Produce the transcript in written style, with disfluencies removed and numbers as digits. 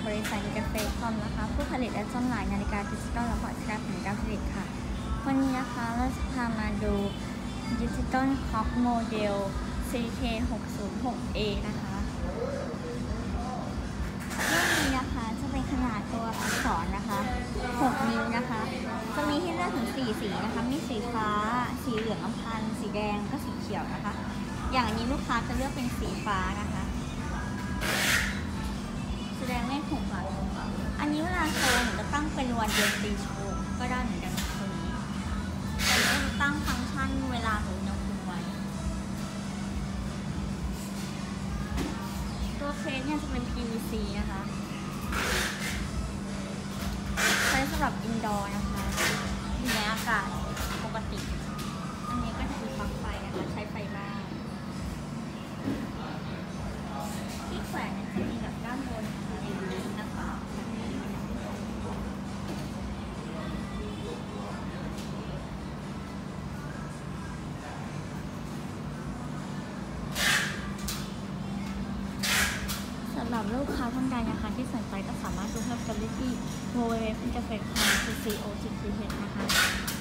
บริษัท Interface.com นะคะผู้ผลิตและจำหน่ายนาฬิกาดิจิตอลและพอร์ตการผลิตการผลิตค่ะวันนี้นะคะเราจะพามาดูดิจิตอลคล็อกโมเดล CK606A นะคะรุ่นนี้นะคะจะเป็นขนาดตัวอักษรนะคะ6 นิ้วนะคะจะมีให้เลือกถึง4 สีนะคะมีสีฟ้าสีเหลืองอำพันธ์สีแดงก็สีเขียวนะคะอย่างนี้ลูกค้าจะเลือกเป็นสีฟ้านะคะแสดงเลข6ค่ะอันนี้เวลาโชว์หนูจะตั้งเป็นวันเดือนปีโชว์ก็ได้เหมือนกันตัวนี้แต่ก็จะตั้งฟังก์ชันเวลาของอุณหภูมิไว้ตัวเคสเนี่ยจะเป็น PVC นะคะใช้สำหรับอินดอร์นะคะอยู่ในอากาศปกติอันนี้ก็จะมีปลั๊กไฟนะคะใช้ไฟบ้านที่แขวนจะมีแบบด้านบนนะคะสำหรับลูกค้าท่านใดนะคะที่สนใจก็สามารถดูเพิ่มเติมได้ที่ www.interface.com/co.th นะคะ